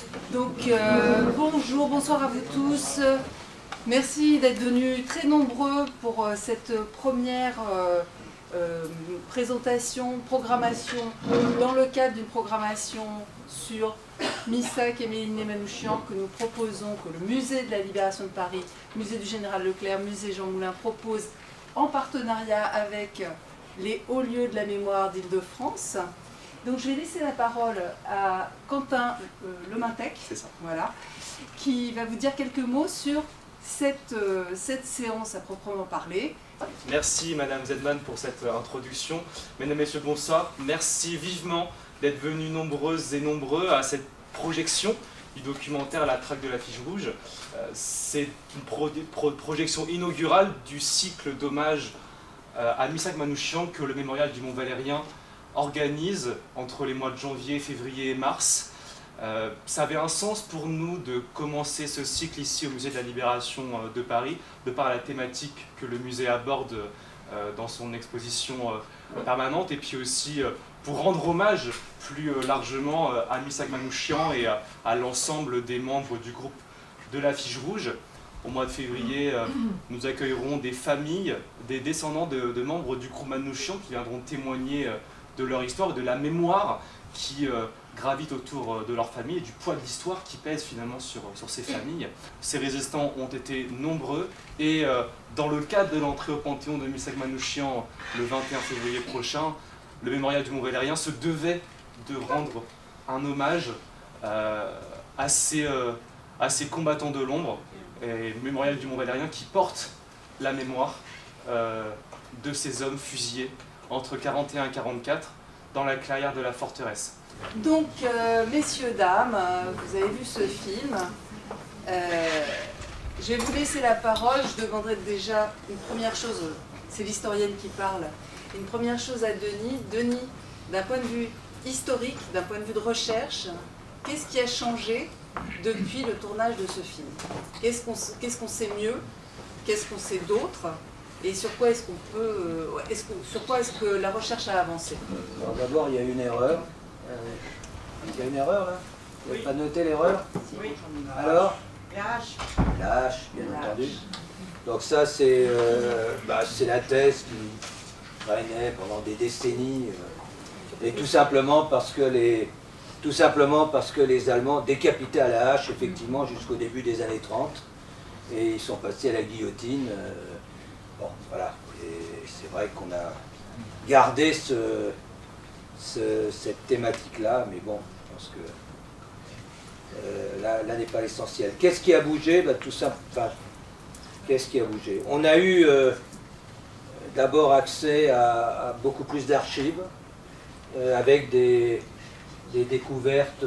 Donc bonjour, bonsoir à vous tous. Merci d'être venus très nombreux pour cette première présentation, programmation, dans le cadre d'une programmation sur Missak et Méline Manouchian que nous proposons, que le Musée de la Libération de Paris, Musée du Général Leclerc, Musée Jean Moulin propose en partenariat avec les hauts lieux de la mémoire d'Île-de-France. Donc je vais laisser la parole à Quentin Lemintec, voilà, qui va vous dire quelques mots sur cette séance à proprement parler. Merci Madame Zedman pour cette introduction. Mesdames et Messieurs, bonsoir. Merci vivement d'être venus nombreuses et nombreux à cette projection du documentaire La Traque de la Fiche Rouge. C'est une projection inaugurale du cycle d'hommage à Missak Manouchian que le Mémorial du Mont Valérien organise entre les mois de janvier, février et mars. Ça avait un sens pour nous de commencer ce cycle ici au Musée de la Libération de Paris, de par la thématique que le musée aborde dans son exposition permanente, et puis aussi pour rendre hommage plus largement à Missak Manouchian et à l'ensemble des membres du groupe de la Fiche Rouge. Au mois de février, nous accueillerons des familles, des descendants de membres du groupe Manouchian qui viendront témoigner de leur histoire, de la mémoire qui gravite autour de leur famille et du poids de l'histoire qui pèse finalement sur ces familles. Ces résistants ont été nombreux et dans le cadre de l'entrée au Panthéon de Missak Manouchian le 21 février prochain, le Mémorial du Mont Valérien se devait de rendre un hommage à ces combattants de l'ombre, et le Mémorial du Mont Valérien qui porte la mémoire de ces hommes fusillés entre 41 et 44 dans la clairière de la forteresse. Donc, messieurs, dames, vous avez vu ce film. Je vais vous laisser la parole. Je demanderai déjà une première chose, c'est l'historienne qui parle. Une première chose à Denis. Denis, d'un point de vue historique, d'un point de vue de recherche, qu'est-ce qui a changé depuis le tournage de ce film? Qu'est-ce qu'on sait mieux? Qu'est-ce qu'on sait d'autre? Et sur quoi est-ce qu'on peut, sur quoi est-ce que la recherche a avancé? Alors d'abord, il y a une erreur. Il y a une erreur là? Vous n'avez pas noté l'erreur? Oui. Alors? Lâche. Lâche, bien entendu. Donc ça, c'est la thèse qui traînait pendant des décennies. Et tout simplement parce que les Allemands décapitaient à la hache, effectivement, jusqu'au début des années 30. Et ils sont passés à la guillotine. Bon, voilà. Et c'est vrai qu'on a gardé cette thématique-là, mais bon, je pense que là n'est pas l'essentiel. Qu'est-ce qui a bougé? Tout ça. Enfin, qu'est-ce qui a bougé? On a eu d'abord accès à beaucoup plus d'archives, avec des découvertes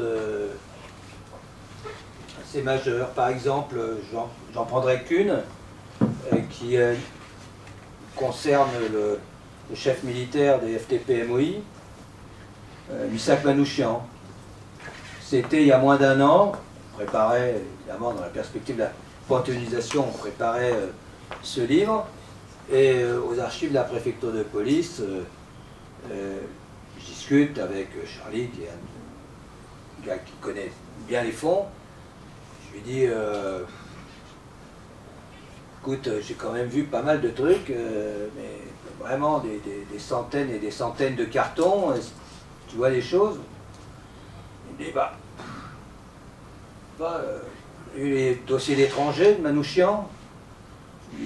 assez majeures. Par exemple, j'en prendrai qu'une, qui concerne le chef militaire des FTP-MOI, Missak Manouchian. C'était il y a moins d'un an. On préparait, évidemment, dans la perspective de la panthéonisation, on préparait ce livre. Et aux archives de la préfecture de police, je discute avec Charlie, qui est un gars qui connaît bien les fonds. Je lui dis, écoute, j'ai quand même vu pas mal de trucs, mais vraiment des centaines et des centaines de cartons. Tu vois les choses? Il me dit, les dossiers d'étrangers de Manouchian. Je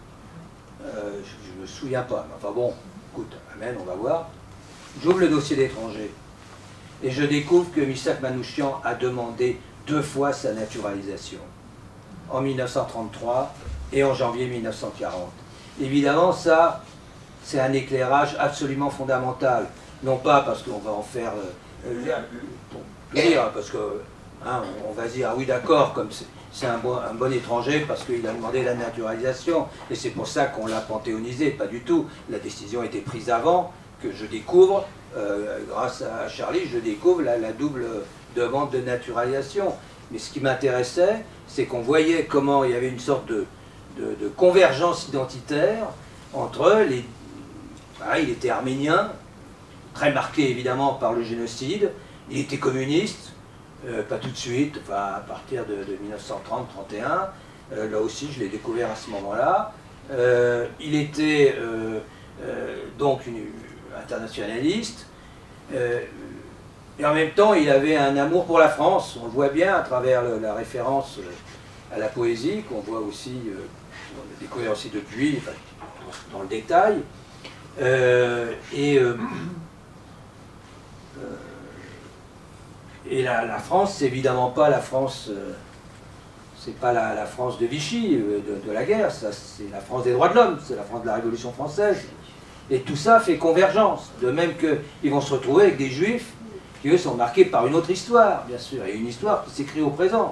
me souviens pas. Mais enfin bon, écoute, amen, on va voir. J'ouvre le dossier d'étrangers et je découvre que Missak Manouchian a demandé 2 fois sa naturalisation, en 1933 et en janvier 1940. Évidemment, ça, c'est un éclairage absolument fondamental. Non pas parce qu'on va en faire plaisir, parce que on va dire, ah oui d'accord, comme c'est un bon étranger parce qu'il a demandé la naturalisation, et c'est pour ça qu'on l'a panthéonisé, pas du tout. La décision a été prise avant, que je découvre, grâce à Charlie, je découvre la double demande de naturalisation. Mais ce qui m'intéressait, c'est qu'on voyait comment il y avait une sorte de convergence identitaire entre les... il était arménien, très marqué évidemment par le génocide, il était communiste, pas tout de suite, enfin à partir de 1930-31. Là aussi, je l'ai découvert à ce moment-là. Il était donc internationaliste, et en même temps, il avait un amour pour la France. On le voit bien à travers la référence à la poésie, qu'on voit aussi, on l'a découvert aussi depuis, enfin, dans le détail. Et la France, c'est évidemment pas la France, c'est pas la France de Vichy, de la guerre, ça c'est la France des droits de l'homme, c'est la France de la Révolution française. Et tout ça fait convergence, de même qu'ils vont se retrouver avec des juifs qui eux sont marqués par une autre histoire, bien sûr, et une histoire qui s'écrit au présent.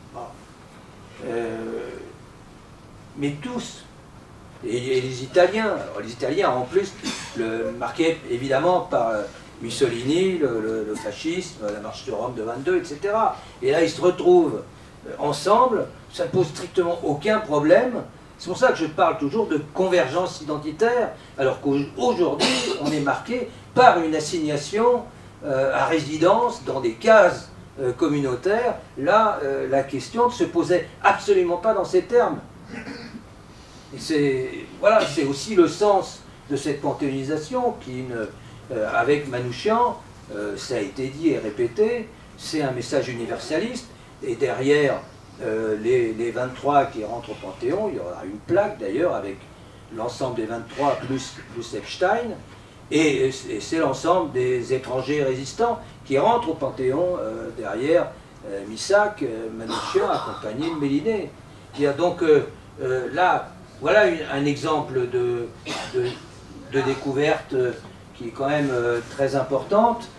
Mais tous, et les Italiens, alors les Italiens en plus, marqués évidemment par Mussolini, le fascisme, la marche de Rome de 22, etc. Et là, ils se retrouvent ensemble, ça ne pose strictement aucun problème. C'est pour ça que je parle toujours de convergence identitaire, alors qu'aujourd'hui, on est marqué par une assignation à résidence dans des cases communautaires. Là, la question ne se posait absolument pas dans ces termes. Et c'est aussi le sens de cette panthéonisation qui, avec Manouchian, ça a été dit et répété, c'est un message universaliste. Et derrière les 23 qui rentrent au Panthéon, il y aura une plaque d'ailleurs avec l'ensemble des 23 plus Epstein. Et c'est l'ensemble des étrangers résistants qui rentrent au Panthéon derrière Missac, Manouchian, accompagné de Méliné. Il y a donc là, voilà un exemple de découverte qui est quand même très importante.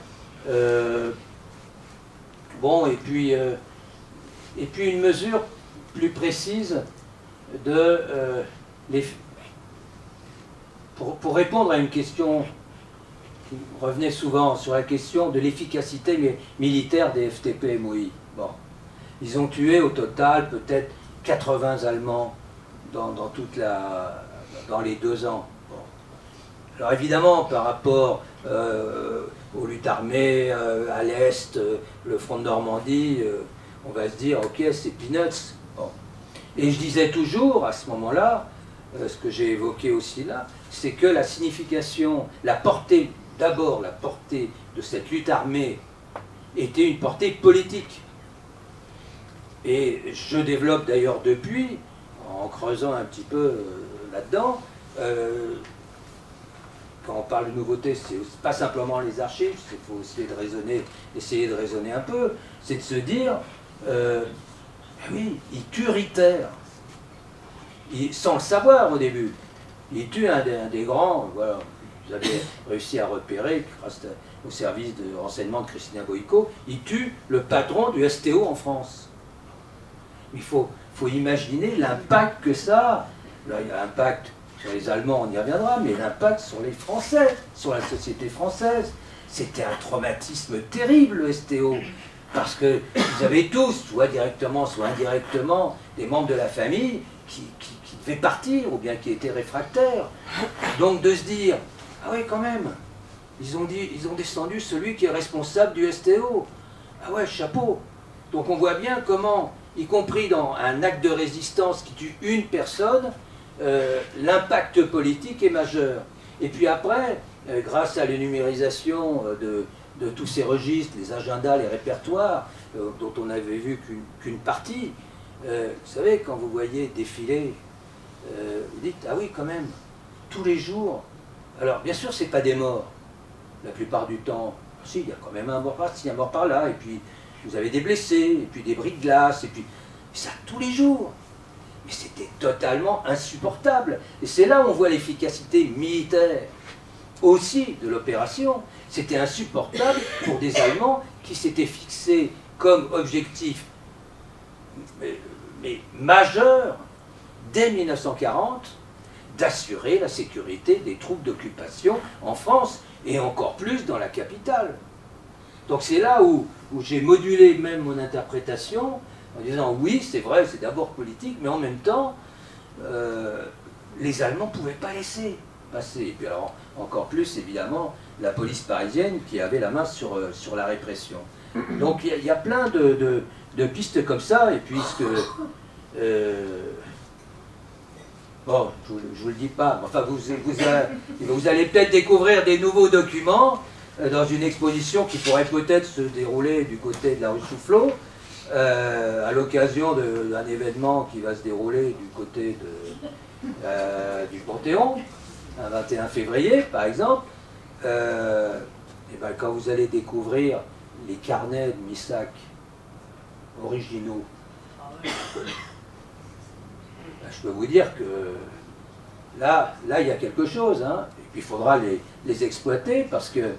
Bon, et puis une mesure plus précise de pour répondre à une question qui revenait souvent sur la question de l'efficacité militaire des FTP-MOI. Bon, ils ont tué au total peut-être 80 Allemands dans les 2 ans. Bon. Alors évidemment, par rapport aux luttes armées à l'Est, le front de Normandie, on va se dire, ok, c'est peanuts. Bon. Et je disais toujours, à ce moment-là, ce que j'ai évoqué aussi là, c'est que la signification, la portée, d'abord la portée de cette lutte armée était une portée politique. Et je développe d'ailleurs depuis, en creusant un petit peu là-dedans, quand on parle de nouveauté, c'est pas simplement les archives, il faut essayer de raisonner un peu, c'est de se dire, oui, il tue Ritter, sans le savoir au début. Il tue un des grands, voilà, vous avez réussi à repérer, grâce au service de renseignement de Christina Boïco, il tue le patron du STO en France. Il faut imaginer l'impact que ça a. Là, il y a l'impact sur les Allemands, on y reviendra, mais l'impact sur les Français, sur la société française. C'était un traumatisme terrible, le STO. Parce que vous avez tous, soit directement, soit indirectement, des membres de la famille qui devaient partir, ou bien qui étaient réfractaires. Donc de se dire, ah oui, quand même, ils ont descendu celui qui est responsable du STO. Ah ouais, chapeau. Donc on voit bien comment, y compris dans un acte de résistance qui tue une personne, l'impact politique est majeur. Et puis après, grâce à l'énumérisation de tous ces registres, les agendas, les répertoires, dont on n'avait vu qu'une partie, vous savez, quand vous voyez défiler, vous dites, ah oui, quand même, tous les jours. Alors, bien sûr, c'est pas des morts, la plupart du temps. Si, il y a quand même un mort par-ci, un mort par-là, et puis vous avez des blessés, et puis des bris de glace, et puis ça tous les jours. Mais c'était totalement insupportable. Et c'est là où on voit l'efficacité militaire aussi de l'opération. C'était insupportable pour des Allemands qui s'étaient fixés comme objectif mais majeur dès 1940 d'assurer la sécurité des troupes d'occupation en France et encore plus dans la capitale. Donc c'est là où j'ai modulé même mon interprétation en disant oui, c'est vrai, c'est d'abord politique, mais en même temps, les Allemands ne pouvaient pas laisser passer. Et puis alors, encore plus, évidemment, la police parisienne qui avait la main sur la répression. Donc il y a plein de pistes comme ça, et puisque... bon, je vous le dis pas, enfin vous allez peut-être découvrir des nouveaux documents dans une exposition qui pourrait peut-être se dérouler du côté de la rue Soufflot, à l'occasion d'un événement qui va se dérouler du côté du Panthéon, un 21 février par exemple. Et ben, quand vous allez découvrir les carnets de Missac originaux, ben, je peux vous dire que là il y a quelque chose, hein. Et puis il faudra les exploiter parce que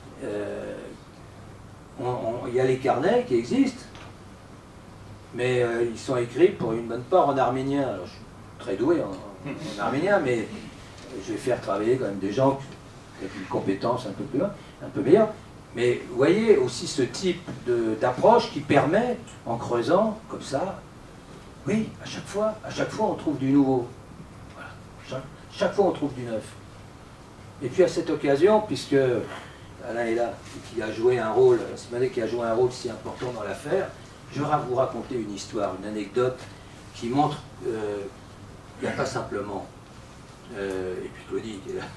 il y a les carnets qui existent, mais ils sont écrits pour une bonne part en arménien. Alors, je suis très doué en arménien, mais je vais faire travailler quand même des gens avec une compétence un peu meilleure. Mais vous voyez aussi ce type d'approche qui permet, en creusant comme ça, oui, à chaque fois on trouve du nouveau. Voilà. Chaque fois on trouve du neuf. Et puis à cette occasion, puisque Alain est là, qui a joué un rôle, Simonet qui a joué un rôle si important dans l'affaire, je vais vous raconter une histoire, une anecdote qui montre qu'il n'y a pas simplement, et puis Claudie qui est là,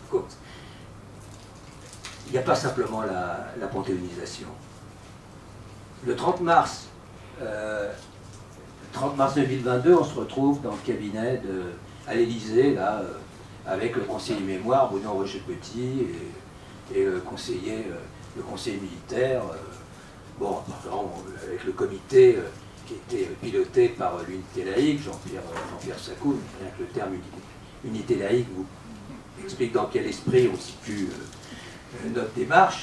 il n'y a pas simplement la panthéonisation. Le 30 mars 2022, on se retrouve dans le cabinet à l'Élysée, là, avec le conseiller mémoire, Bruno Roger-Petit, et le conseiller militaire, bon, avec le comité qui était piloté par l'unité laïque, Jean-Pierre Saccoun, rien que le terme unité laïque vous explique dans quel esprit on situe notre démarche.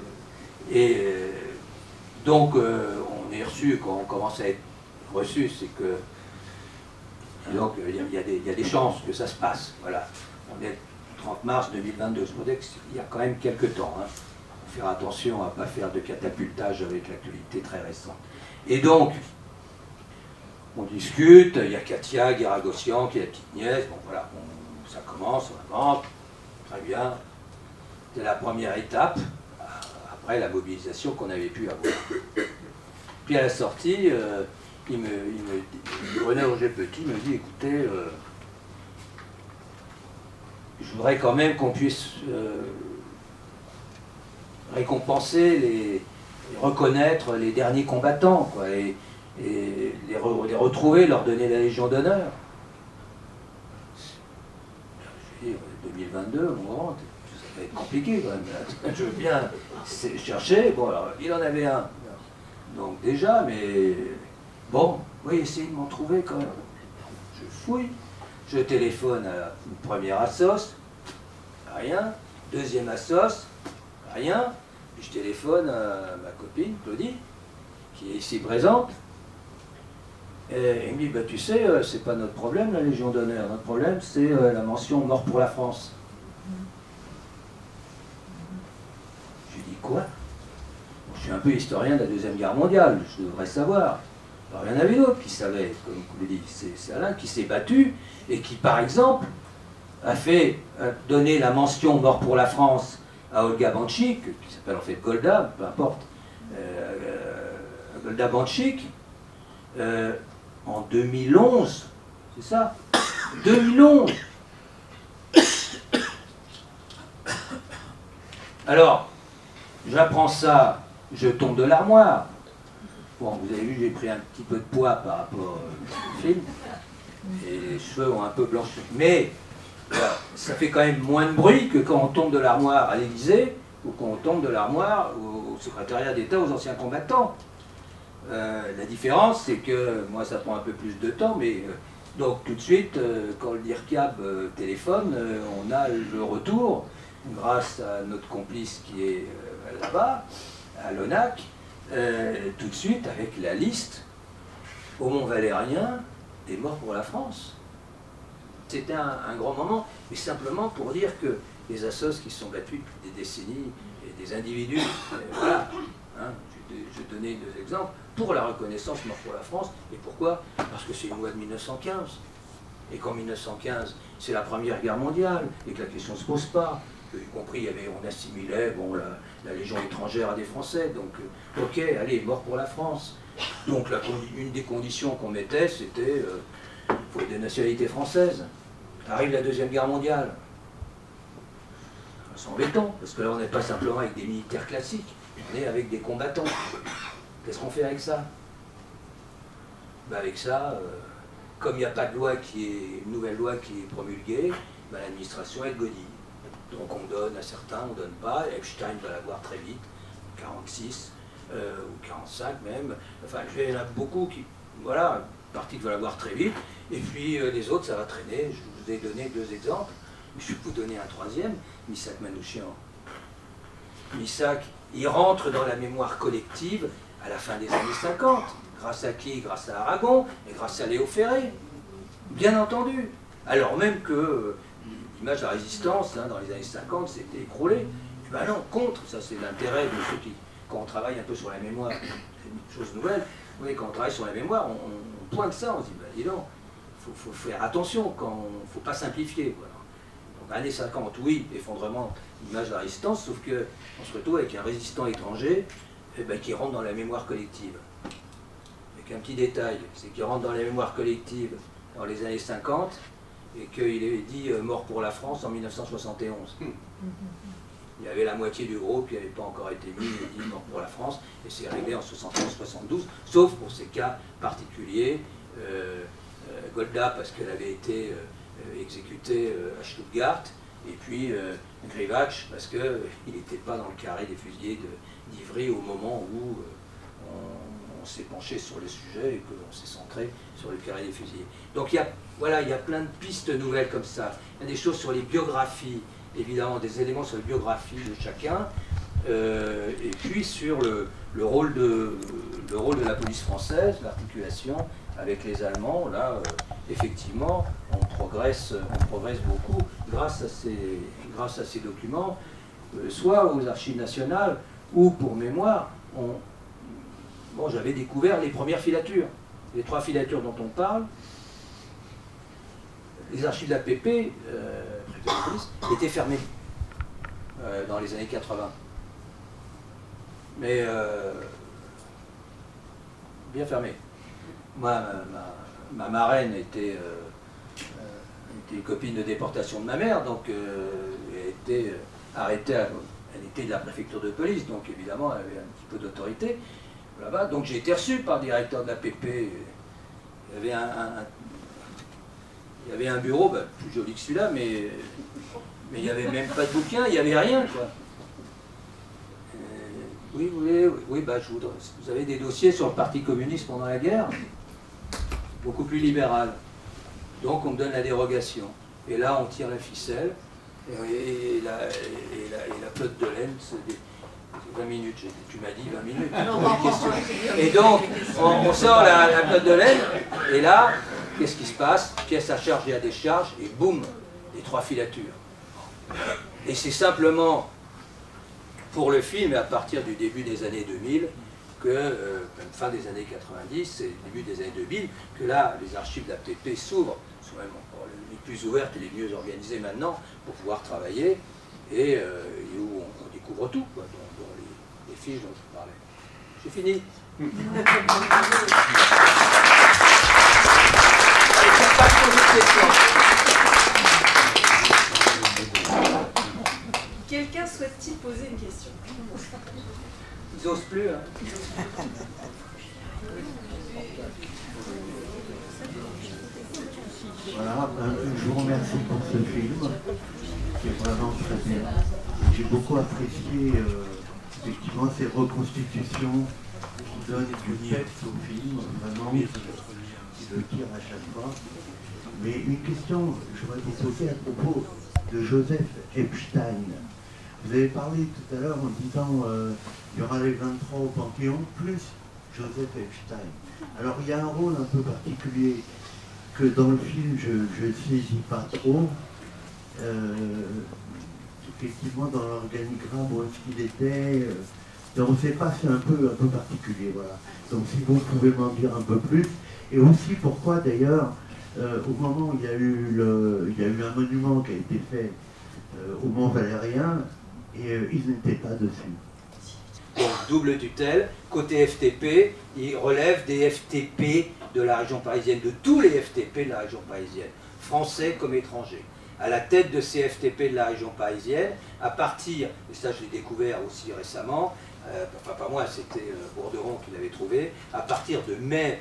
Donc on est reçu, quand on commence à être reçu, c'est que donc il y a des chances que ça se passe. Voilà. On est 30 mars 2022, c'est pour dire qu'il y a quand même quelques temps. Hein. Faut faire attention à ne pas faire de catapultage avec l'actualité très récente. Et donc, on discute, il y a Katia Guiragossian qui est la petite nièce, bon voilà, ça commence, on avance, très bien. C'est la première étape, après la mobilisation qu'on avait pu avoir. Puis à la sortie, René Roger-Petit me dit, écoutez, je voudrais quand même qu'on puisse récompenser, reconnaître les derniers combattants, quoi, et les retrouver, leur donner la Légion d'honneur. Je veux dire, 2022, mon grand, ça va être compliqué quand même. Je veux bien chercher, bon alors, il en avait un. Donc déjà, mais bon, oui, essayez de m'en trouver quand même. Je fouille, je téléphone à une première assoce, rien. Deuxième assoce, rien. Puis je téléphone à ma copine, Claudie, qui est ici présente. Et il me dit, bah, tu sais, c'est pas notre problème la Légion d'honneur, notre problème c'est la mention mort pour la France. Je lui dis, quoi? Bon, je suis un peu historien de la Deuxième Guerre mondiale, je devrais savoir. Alors, il y en avait d'autres qui savaient, comme vous le dites, c'est Alain qui s'est battu et qui, par exemple, a fait donner la mention mort pour la France à Olga Banchik, qui s'appelle en fait Golda, peu importe, Golda Banchik, en 2011, c'est ça, 2011. Alors, j'apprends ça, je tombe de l'armoire. Bon, vous avez vu, j'ai pris un petit peu de poids par rapport au film, et les cheveux ont un peu blanchi. Mais ça fait quand même moins de bruit que quand on tombe de l'armoire à l'Élysée, ou quand on tombe de l'armoire au secrétariat d'État aux anciens combattants. La différence, c'est que, moi ça prend un peu plus de temps, mais donc tout de suite, quand le DIRCAB téléphone, on a le retour, grâce à notre complice qui est là-bas, à l'ONAC, tout de suite avec la liste au Mont-Valérien des morts pour la France. C'était un grand moment, mais simplement pour dire que les assos qui se sont battus depuis des décennies, et des individus, voilà, hein, je donnais deux exemples, pour la reconnaissance mort pour la France. Et pourquoi? Parce que c'est une loi de 1915. Et qu'en 1915, c'est la Première Guerre mondiale, et que la question ne se pose pas. y compris, on assimilait bon, la Légion étrangère à des Français, donc ok, allez, mort pour la France. Donc une des conditions qu'on mettait, c'était il faut des nationalités françaises. Arrive la Deuxième Guerre mondiale. C'est embêtant, parce que là on n'est pas simplement avec des militaires classiques, on est avec des combattants. Qu'est-ce qu'on fait avec ça? Ben avec ça, comme il n'y a pas de loi une nouvelle loi qui est promulguée, ben l'administration est godille. Donc on donne à certains, on ne donne pas, Epstein va l'avoir très vite, 46 ou 45 même, enfin il y en a beaucoup qui, voilà, une partie qui va l'avoir très vite, et puis les autres ça va traîner. Je vous ai donné 2 exemples, je vais vous donner un troisième, Missak Manouchian. Missak, il rentre dans la mémoire collective à la fin des années 50. Grâce à qui? Grâce à Aragon et grâce à Léo Ferré, bien entendu. Alors même que l'image de la résistance, hein, dans les années 50, s'était écroulée. Ben non, contre, ça c'est l'intérêt de ceux qui, quand on travaille un peu sur la mémoire, c'est une chose nouvelle, oui, quand on travaille sur la mémoire, on pointe ça, on se dit, ben dis donc, il faut faire attention, il ne faut pas simplifier. Voilà. Donc années 50, oui, effondrement, l'image de la résistance, sauf qu'on se retrouve avec un résistant étranger ben, qui rentre dans la mémoire collective. Avec un petit détail, c'est qu'il rentre dans la mémoire collective dans les années 50 et qu'il est dit mort pour la France en 1971. Il y avait la moitié du groupe qui n'avait pas encore été mis, il dit mort pour la France, et c'est réglé en 71-72, sauf pour ces cas particuliers. Golda parce qu'elle avait été exécutée à Stuttgart, et puis Grivac parce qu'il n'était pas dans le carré des fusillés d'Ivry au moment où on s'est penché sur le sujet et qu'on s'est centré sur le carré des fusillés. Donc il y a plein de pistes nouvelles comme ça. Il y a des choses sur les biographies, évidemment des éléments sur les biographies de chacun, et puis sur le rôle de la police française, l'articulation avec les Allemands. Là, effectivement, on progresse beaucoup grâce à ces documents, soit aux archives nationales, ou pour mémoire, j'avais découvert les premières filatures, les 3 filatures dont on parle. Les archives de l'APP, préfecture de police, étaient fermées dans les années 80. Mais bien fermées. Moi, ma marraine était une copine de déportation de ma mère, donc elle était arrêtée, elle était de la préfecture de police, donc évidemment elle avait un petit peu d'autorité là-bas. Donc j'ai été reçu par le directeur de l'APP. Il y avait un bureau, ben, plus joli que celui-là, mais il n'y avait même pas de bouquin, il n'y avait rien, quoi. Oui, bah, vous avez des dossiers sur le Parti communiste pendant la guerre, beaucoup plus libéral. Donc on me donne la dérogation. Et là, on tire la ficelle, et la flotte de laine, c'est 20 minutes. Tu m'as dit 20 minutes. Et donc, on sort la flotte de laine, et là, qu'est-ce qui se passe? Pièce à charge et à décharge, et boum, les 3 filatures. Et c'est simplement pour le film, à partir du début des années 2000, fin des années 90 et début des années 2000, que là, les archives d'APP s'ouvrent, sont même encore les plus ouvertes et les mieux organisées maintenant, pour pouvoir travailler, et où on découvre tout, quoi, dont les fiches dont je parlais. J'ai fini. Quelqu'un souhaite-t-il poser une question? Ils n'osent plus. Hein. Voilà, je vous remercie pour ce film, qui est vraiment très bien. J'ai beaucoup apprécié effectivement ces reconstitutions qui donnent du peps au film, vraiment, qui le tirent à chaque fois. Mais une question, je voudrais vous poser à propos de Joseph Epstein. Vous avez parlé tout à l'heure en disant il y aura les 23 au Panthéon, plus Joseph Epstein. Alors il y a un rôle un peu particulier que dans le film je ne saisis pas trop. Effectivement dans l'organigramme où est-ce qu'il était, on ne sait pas, c'est un peu particulier. Voilà. Donc si vous pouvez m'en dire un peu plus. Et aussi pourquoi d'ailleurs, au moment où il y a eu un monument qui a été fait au Mont Valérien, et ils n'étaient pas dessus. Donc double tutelle, côté FTP, il relève des FTP de la région parisienne, de tous les FTP de la région parisienne, français comme étrangers. À la tête de ces FTP de la région parisienne, à partir, et ça je l'ai découvert aussi récemment, enfin pas moi, c'était Bourderon qui l'avait trouvé, à partir de mai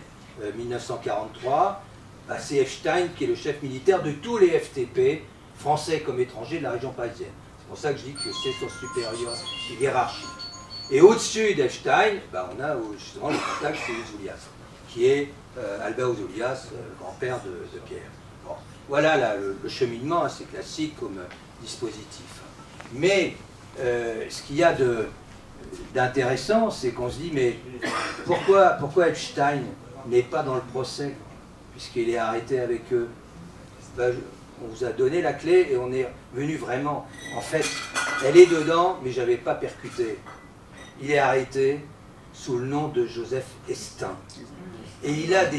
1943, bah, c'est Epstein qui est le chef militaire de tous les FTP, français comme étrangers de la région parisienne. C'est pour ça que je dis que c'est son supérieur hiérarchique. Et au-dessus d'Epstein, bah, on a justement le contact, c'est Ouzoulias, qui est Albert Ouzoulias, grand-père de Pierre. Bon, voilà là, le cheminement, c'est classique comme dispositif. Mais ce qu'il y a d'intéressant, c'est qu'on se dit, mais pourquoi Epstein n'est pas dans le procès, puisqu'il est arrêté avec eux? Ben, on vous a donné la clé et on est venu vraiment. En fait, elle est dedans, mais je n'avais pas percuté. Il est arrêté sous le nom de Joseph Estin. Et il a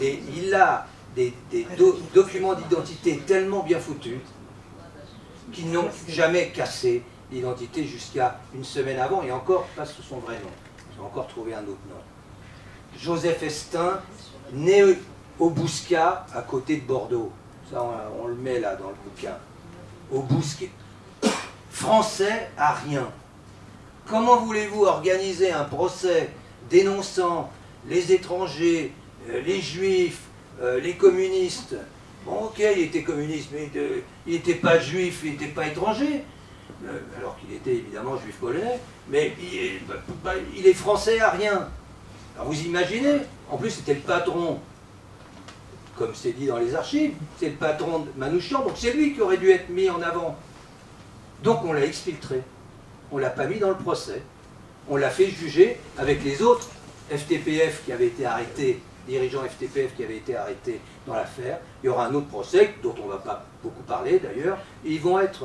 des documents d'identité tellement bien foutus qu'ils n'ont jamais cassé l'identité jusqu'à une semaine avant, et encore pas sous son vrai nom. J'ai encore trouvé un autre nom. Joseph Estin, né au Bouscat, à côté de Bordeaux. Ça, on le met là dans le bouquin. Au Bouscat. Français à rien. Comment voulez-vous organiser un procès dénonçant les étrangers, les juifs, les communistes? Bon, ok, il était communiste, mais il n'était pas juif, il n'était pas étranger. Alors qu'il était évidemment juif polonais, mais il est français à rien. Alors vous imaginez, en plus c'était le patron, comme c'est dit dans les archives, c'est le patron de Manouchian, donc c'est lui qui aurait dû être mis en avant. Donc on l'a exfiltré, on ne l'a pas mis dans le procès, on l'a fait juger avec les autres FTPF qui avaient été arrêtés, dirigeants FTPF qui avaient été arrêtés dans l'affaire. Il y aura un autre procès, dont on ne va pas beaucoup parler d'ailleurs, et ils vont être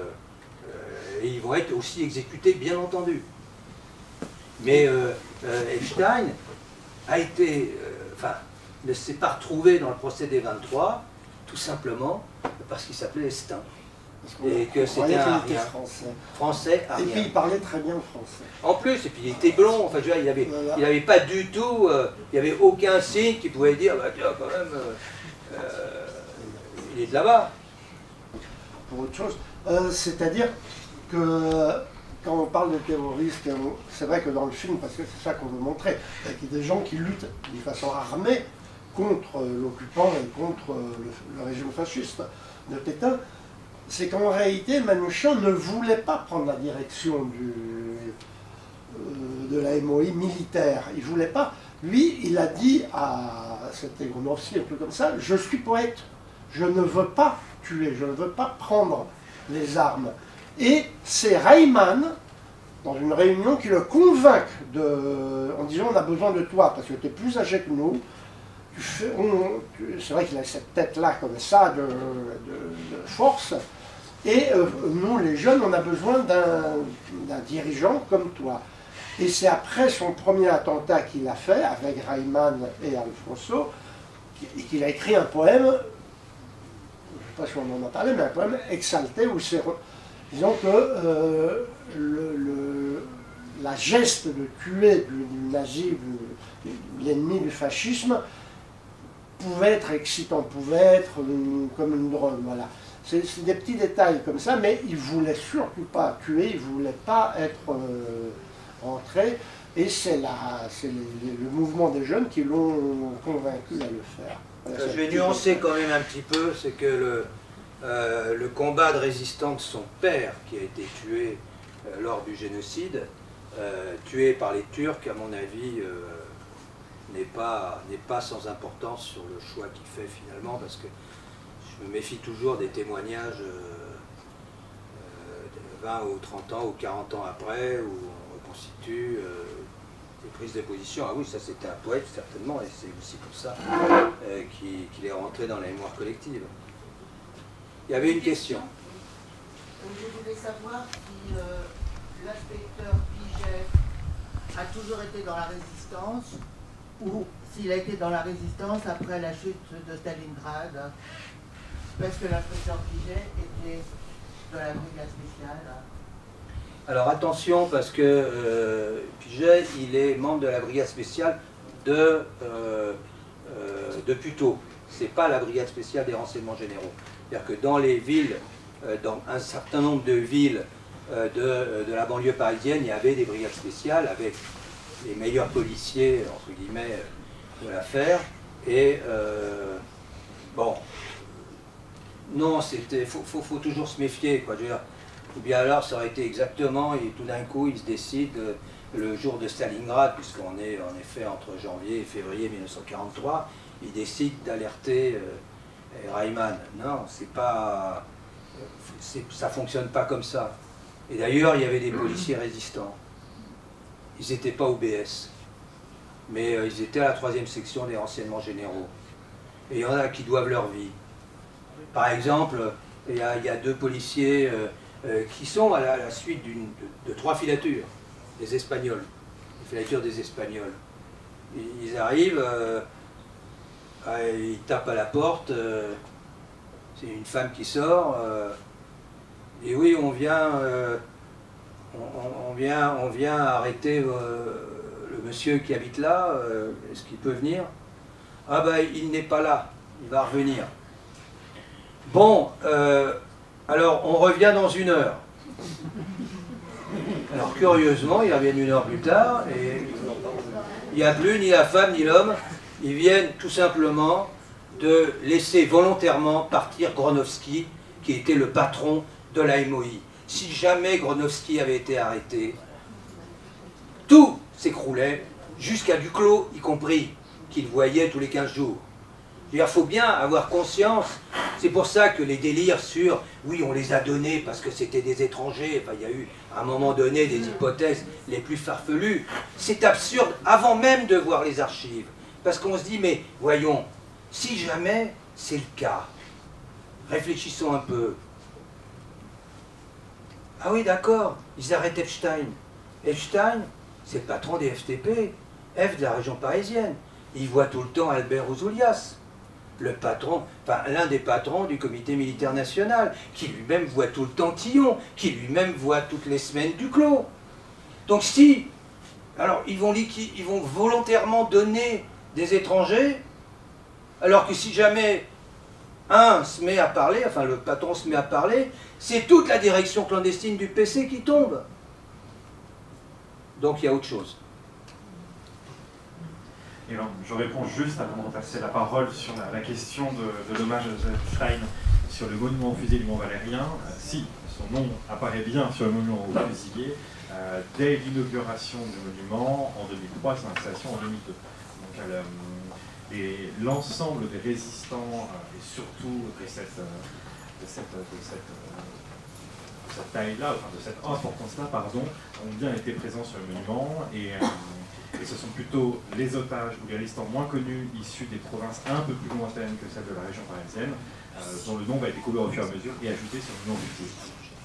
aussi exécutés, bien entendu. Mais Epstein a été, ne s'est pas retrouvé dans le procès des 23, tout simplement parce qu'il s'appelait Estin. Et que c'était un rien. Français à rien. Et puis il parlait très bien français. En plus, et puis il était blond, enfin je veux dire, il avait pas du tout, il n'y avait aucun signe qui pouvait dire, bah tiens, quand même, il est de là-bas. Pour autre chose, c'est-à-dire que quand on parle de terroristes, c'est vrai que dans le film, parce que c'est ça qu'on veut montrer, il y a des gens qui luttent de façon armée contre l'occupant et contre le régime fasciste de Pétain, c'est qu'en réalité, Manouchian ne voulait pas prendre la direction de la MOI militaire. Il ne voulait pas. Lui, il a dit à cet agronomie, un peu comme ça, je suis poète, je ne veux pas tuer, je ne veux pas prendre les armes. Et c'est Reimann, dans une réunion, qui le convainc en disant on a besoin de toi, parce que tu es plus âgé que nous. C'est vrai qu'il a cette tête-là comme ça, de force. Et nous, les jeunes, on a besoin d'un dirigeant comme toi. Et c'est après son premier attentat qu'il a fait, avec Reimann et Alfonso, qu'il a écrit un poème, je ne sais pas si on en a parlé, mais un poème exalté, où c'est, disons que la geste de tuer du nazi, l'ennemi du fascisme, pouvait être excitant, pouvait être comme une drogue, voilà. C'est des petits détails comme ça, mais il ne voulait surtout pas tuer, il ne voulait pas être rentré, et c'est le mouvement des jeunes qui l'ont convaincu à le faire. Voilà, je vais nuancer quand même un petit peu, c'est que le combat de résistance de son père, qui a été tué lors du génocide, tué par les Turcs, à mon avis, n'est pas sans importance sur le choix qu'il fait finalement, parce que je me méfie toujours des témoignages 20 ou 30 ans ou 40 ans après, où on reconstitue des prises de position. Ah oui, ça c'était un poète certainement, et c'est aussi pour ça qu'il est rentré dans la mémoire collective. Il y avait une question. Je voulais savoir si l'inspecteur Piget a toujours été dans la résistance, ou s'il a été dans la résistance après la chute de Stalingrad, parce que l'inspecteur Piget était de la brigade spéciale? Alors attention, parce que Piget, il est membre de la brigade spéciale de Puteaux. C'est pas la brigade spéciale des renseignements généraux. C'est-à-dire que dans les villes, dans un certain nombre de villes de la banlieue parisienne, il y avait des brigades spéciales avec les meilleurs policiers, entre guillemets, de l'affaire. Et bon, non, faut toujours se méfier, quoi. Je veux dire, ou bien alors ça aurait été exactement, et tout d'un coup il se décide le jour de Stalingrad, puisqu'on est en effet entre janvier et février 1943, il décide d'alerter Reimann. Non, c'est pas, ça fonctionne pas comme ça. Et d'ailleurs, il y avait des policiers résistants. Ils n'étaient pas au BS, mais ils étaient à la 3e section des renseignements généraux. Et il y en a qui doivent leur vie. Par exemple, il y a 2 policiers qui sont à la suite de 3 filatures, des Espagnols, les filatures des Espagnols. Ils arrivent, ils tapent à la porte, c'est une femme qui sort, et oui, on vient arrêter le monsieur qui habite là, est-ce qu'il peut venir? Ah ben, il n'est pas là, il va revenir. Bon, alors on revient dans 1 heure. Alors curieusement, ils reviennent 1 heure plus tard, et il n'y a plus ni la femme ni l'homme. Ils viennent tout simplement de laisser volontairement partir Gronowski, qui était le patron de la MOI. Si jamais Gronowski avait été arrêté, tout s'écroulait, jusqu'à Duclos y compris, qu'il voyait tous les 15 jours. Il faut bien avoir conscience, c'est pour ça que les délires sur « oui, on les a donnés parce que c'était des étrangers », enfin, il y a eu à un moment donné des hypothèses les plus farfelues, c'est absurde avant même de voir les archives. Parce qu'on se dit « mais voyons, si jamais c'est le cas, réfléchissons un peu. Ah oui, d'accord, ils arrêtent Epstein. Epstein, c'est le patron des FTP, F de la région parisienne. Il voit tout le temps Albert Ouzoulias, le patron, enfin l'un des patrons du comité militaire national, qui lui-même voit tout le temps Tillon, qui lui-même voit toutes les semaines Duclos. Donc si, alors ils vont volontairement donner des étrangers, alors que si jamais un se met à parler, enfin le patron se met à parler, c'est toute la direction clandestine du PC qui tombe. Donc il y a autre chose. Et alors, je réponds juste avant de passer la parole sur la question de l'hommage à Joseph Stein sur le monument aux fusillés du Mont-Valérien. Si son nom apparaît bien sur le monument aux fusillés, dès l'inauguration du monument en 2003, son installation en 2002. Donc l'ensemble des résistants et surtout de cette taille-là, enfin de cette importance-là, pardon, ont bien été présents sur le monument et ce sont plutôt les otages ou les résistants moins connus issus des provinces un peu plus lointaines que celles de la région parisienne, dont le nom va être découvert au fur et à mesure et ajouté sur le nom du fusillé.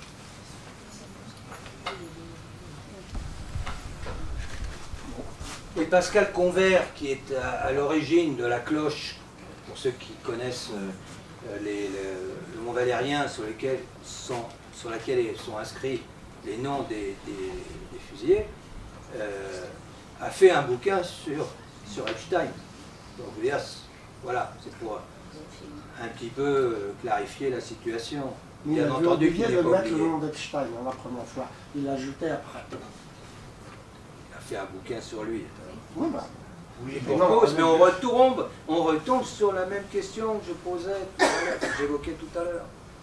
Et Pascal Convert, qui est à l'origine de la cloche, pour ceux qui connaissent le Mont Valérien, sur laquelle sont inscrits les noms des fusillés, a fait un bouquin sur Epstein. Donc voilà, c'est pour un petit peu clarifier la situation. Mais bien entendu qu'il n'est de pas mettre le oublié. nom d'Epstein la première fois, il l'a ajouté après. Il a fait un bouquin sur lui. Oui, bah. Et pour cause, mais on retombe sur la même question que je posais, que j'évoquais tout à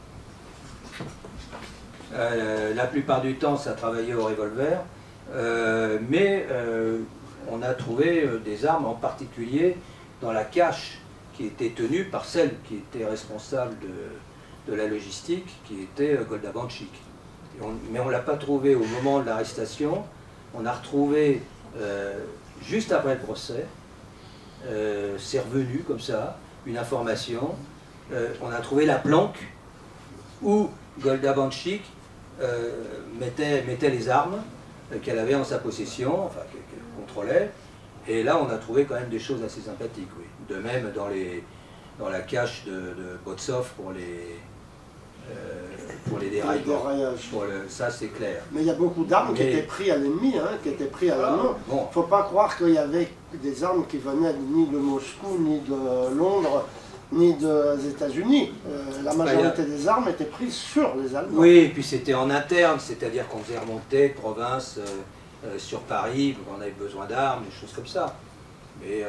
l'heure. La plupart du temps, ça travaillait au revolver, mais on a trouvé des armes, en particulier dans la cache qui était tenue par celle qui était responsable de la logistique, qui était Golda Banchik. Mais on ne l'a pas trouvé au moment de l'arrestation, on a retrouvé juste après le procès, c'est revenu comme ça, une information, on a trouvé la planque où Golda Banchik mettait les armes qu'elle avait en sa possession, enfin qu'elle contrôlait, et là on a trouvé quand même des choses assez sympathiques, oui. De même dans la cache de Botsov pour les pour les déraillements. déraillages. Ça, c'est clair. Mais il y a beaucoup d'armes qui Mais- étaient prises à l'ennemi, hein, qui étaient prises à l'allemand. Il Bon, ne faut pas croire qu'il y avait des armes qui venaient ni de Moscou, ni de Londres, ni des États-Unis. La majorité des armes étaient prises sur les Allemands. oui, et puis c'était en interne, c'est-à-dire qu'on faisait remonter de province sur Paris, on avait besoin d'armes, des choses comme ça. Mais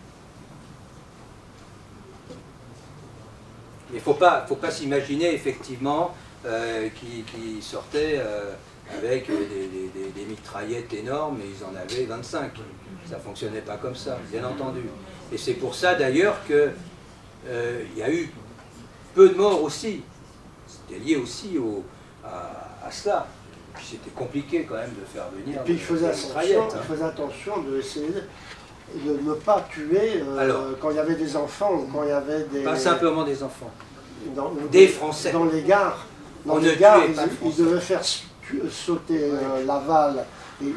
il ne faut pas s'imaginer effectivement qu'ils sortaient avec des mitraillettes énormes et ils en avaient 25. Ça ne fonctionnait pas comme ça, bien entendu. Et c'est pour ça d'ailleurs qu'il y a eu peu de morts aussi. C'était lié aussi à cela. Puis c'était compliqué quand même de faire venir Et puis il faisait attention de essayer de ne pas tuer quand il y avait des enfants ou quand il y avait des... Pas simplement des enfants, des Français. Dans les gares, On les ne gares tuait pas de ils Français. devaient faire sauter Laval et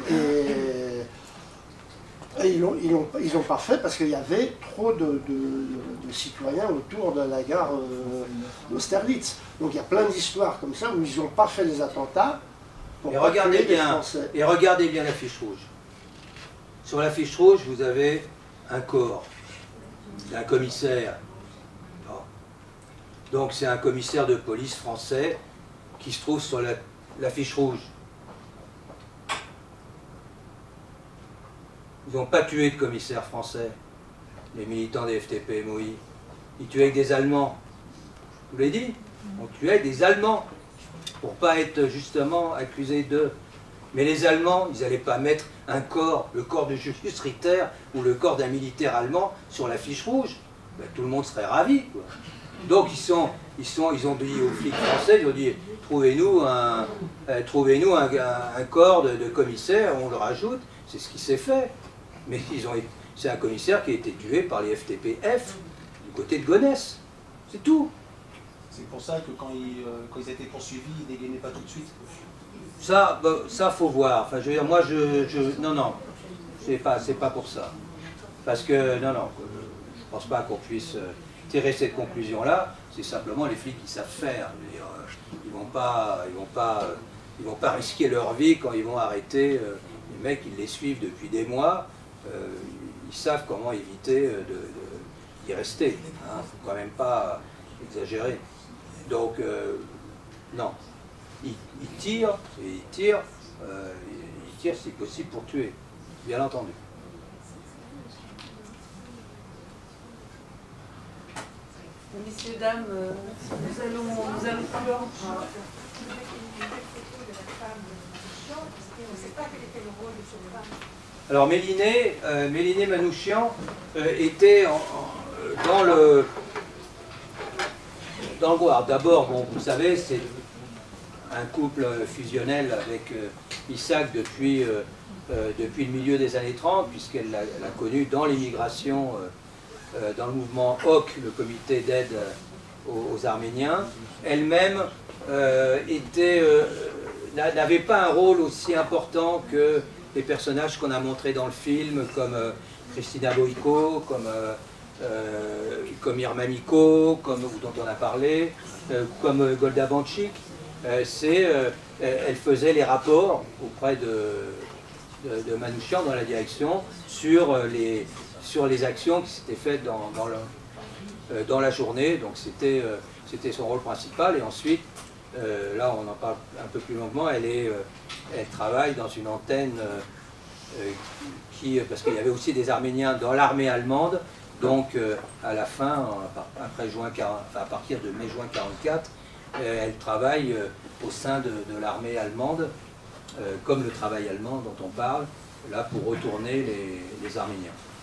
ils l'ont pas fait parce qu'il y avait trop de citoyens autour de la gare d'Austerlitz. Donc il y a plein d'histoires comme ça où ils n'ont pas fait les attentats pour Et pas regardez tuer les bien, Français. et regardez bien la fiche rouge. Sur la fiche rouge, vous avez un corps, un commissaire. Bon. Donc c'est un commissaire de police français qui se trouve sur la fiche rouge. Ils n'ont pas tué de commissaire français, les militants des FTP-MOI. Ils tuaient avec des Allemands. Je vous l'ai dit, on tuait avec des Allemands pour pas être justement accusés d'eux. Mais les Allemands, ils n'allaient pas mettre un corps, le corps de Julius Ritter ou le corps d'un militaire allemand sur la fiche rouge. Ben, tout le monde serait ravi, quoi. Donc ils ont dit aux flics français, ils ont dit trouvez-nous un corps de commissaire, on le rajoute. C'est ce qui s'est fait. Mais c'est un commissaire qui a été tué par les FTP-F du côté de Gonesse. C'est tout. C'est pour ça que quand ils étaient poursuivis, ils ne dégainaient pas tout de suite. Ça, faut voir. Enfin, je veux dire, moi, non, c'est pas pour ça. Parce que, non, je pense pas qu'on puisse tirer cette conclusion-là. C'est simplement les flics qui savent faire. Je veux dire, ils vont pas risquer leur vie quand ils vont arrêter les mecs. Ils les suivent depuis des mois. Ils savent comment éviter d'y rester. Hein. Faut quand même pas exagérer. Donc, non. Ils tirent si possible pour tuer, bien entendu. Messieurs, dames, nous allons clore. Alors Méliné Manouchian était dans le Goard. D'abord, bon, vous savez, c'est un couple fusionnel avec Isaac depuis le milieu des années 30, puisqu'elle l'a connu dans l'immigration, dans le mouvement HOC, le comité d'aide aux Arméniens. Elle-même n'avait pas un rôle aussi important que les personnages qu'on a montrés dans le film, comme Christina Boïko, comme Irma Miko, dont on a parlé, comme Golda Banchik. Elle faisait les rapports auprès de Manouchian dans la direction sur les actions qui s'étaient faites dans la journée. Donc c'était son rôle principal. Et ensuite, là on en parle un peu plus longuement, elle travaille dans une antenne parce qu'il y avait aussi des Arméniens dans l'armée allemande. Donc à la fin, à partir de mai-juin 1944, elle travaille au sein de l'armée allemande, comme le travail allemand dont on parle, là pour retourner les Arméniens.